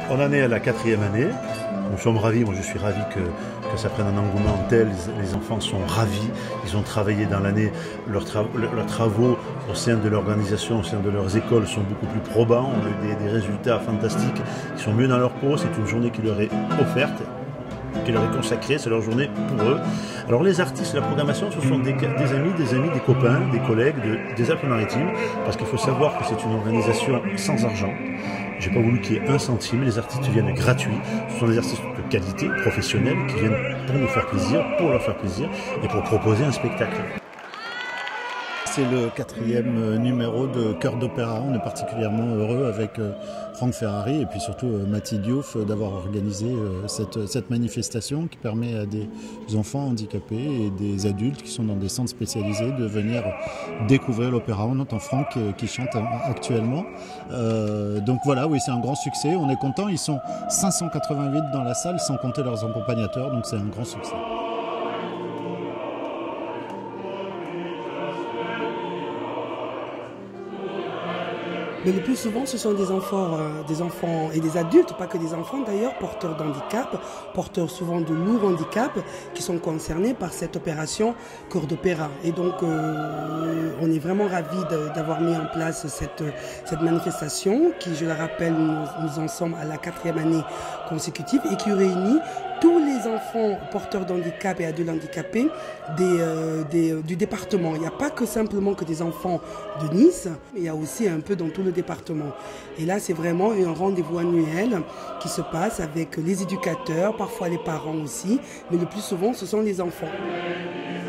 On en est à la 4e année. Nous sommes ravis, moi je suis ravi que ça prenne un engouement tel. Les enfants sont ravis. Ils ont travaillé dans l'année. Leurs travaux au sein de l'organisation, au sein de leurs écoles sont beaucoup plus probants. On a eu des résultats fantastiques. Ils sont mieux dans leur peau. C'est une journée qui leur est offerte, qui leur est consacrée. C'est leur journée pour eux. Alors les artistes, la programmation, ce sont des amis, des copains, des collègues des Alpes-Maritimes. Parce qu'il faut savoir que c'est une organisation sans argent. J'ai pas voulu qu'il y ait un centime, les artistes viennent gratuits, ce sont des artistes de qualité, professionnels, qui viennent pour nous faire plaisir, pour leur faire plaisir et pour proposer un spectacle. C'est le 4e numéro de Chœur d'Opéra. On est particulièrement heureux avec Franck Ferrari et puis surtout Mathilde Diouf d'avoir organisé cette manifestation qui permet à des enfants handicapés et des adultes qui sont dans des centres spécialisés de venir découvrir l'opéra. On entend Franck qui chante actuellement. Donc voilà, oui, c'est un grand succès. On est content. Ils sont 588 dans la salle sans compter leurs accompagnateurs. Donc c'est un grand succès. Mais le plus souvent, ce sont des enfants et des adultes, pas que des enfants d'ailleurs, porteurs d'handicap, porteurs souvent de lourds handicaps, qui sont concernés par cette opération Chœur d'Opéra. Et donc, on est vraiment ravis d'avoir mis en place cette manifestation qui, je le rappelle, nous en sommes à la 4e année consécutive et qui réunit tous les enfants porteurs d'handicap et adultes handicapés du département. Il n'y a pas que simplement que des enfants de Nice, mais il y a aussi un peu dans tout le département. Et là, c'est vraiment un rendez-vous annuel qui se passe avec les éducateurs, parfois les parents aussi, mais le plus souvent, ce sont les enfants.